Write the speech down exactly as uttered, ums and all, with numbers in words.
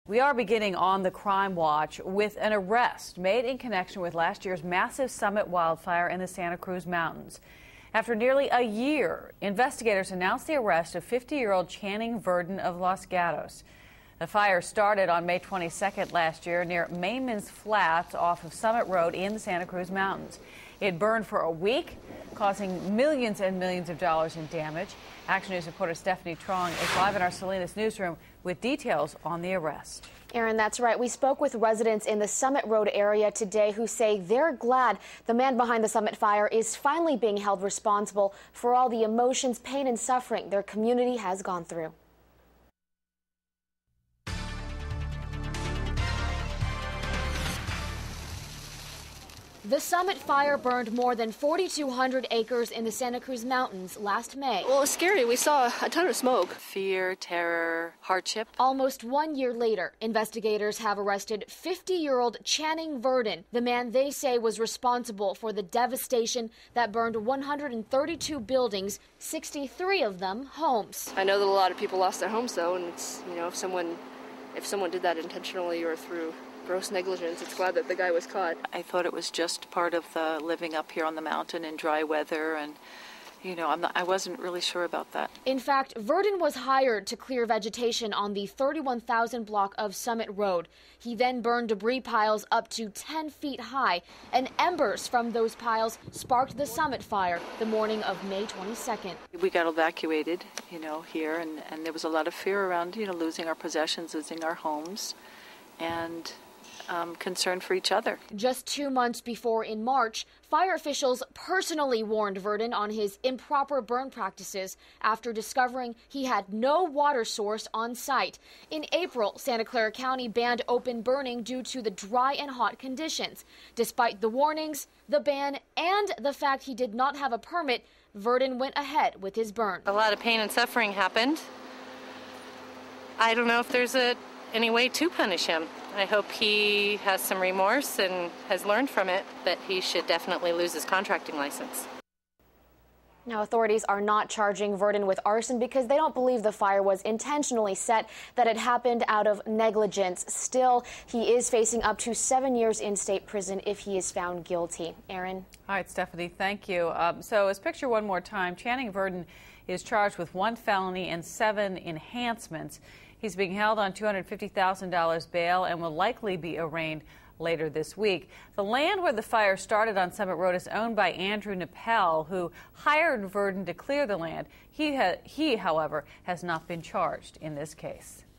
We are beginning on the crime watch with an arrest made in connection with last year's massive Summit wildfire in the Santa Cruz Mountains. After nearly a year, investigators announced the arrest of fifty-year-old Channing Verdon of Los Gatos. The fire started on May twenty-second last year near Mayman's Flats off of Summit Road in the Santa Cruz Mountains. It burned for a week, causing millions and millions of dollars in damage. Action News reporter Stephanie Trong is live in our Salinas newsroom with details on the arrest. Aaron, that's right. We spoke with residents in the Summit Road area today who say they're glad the man behind the Summit fire is finally being held responsible for all the emotions, pain, and suffering their community has gone through. The Summit fire burned more than forty-two hundred acres in the Santa Cruz Mountains last May. Well, it was scary. We saw a ton of smoke. Fear, terror, hardship. Almost one year later, investigators have arrested fifty-year-old Channing Verdon, the man they say was responsible for the devastation that burned one hundred thirty-two buildings, sixty-three of them homes. I know that a lot of people lost their homes, though, and it's, you know, if someone, if someone did that intentionally or through gross negligence, it's glad that the guy was caught. I thought it was just part of the living up here on the mountain in dry weather, and you know, I'm not, I wasn't really sure about that. In fact, Verdon was hired to clear vegetation on the thirty-one thousand block of Summit Road. He then burned debris piles up to ten feet high, and embers from those piles sparked the Summit fire the morning of May twenty-second. We got evacuated, you know, here, and, and there was a lot of fear around, you know, losing our possessions, losing our homes, and Um, concern for each other. Just two months before, in March, fire officials personally warned Verdon on his improper burn practices after discovering he had no water source on site. In April, Santa Clara County banned open burning due to the dry and hot conditions. Despite the warnings, the ban, and the fact he did not have a permit, Verdon went ahead with his burn. A lot of pain and suffering happened. I don't know if there's a, any way to punish him. I hope he has some remorse and has learned from it, but he should definitely lose his contracting license. Now, authorities are not charging Verdon with arson because they don't believe the fire was intentionally set, that it happened out of negligence. Still, he is facing up to seven years in state prison if he is found guilty. Aaron? All right, Stephanie, thank you. Um, so as picture one more time, Channing Verdon is charged with one felony and seven enhancements. He's being held on two hundred fifty thousand dollars bail and will likely be arraigned later this week. The land where the fire started on Summit Road is owned by Andrew Nappel, who hired Verdon to clear the land. He, ha he, however, has not been charged in this case.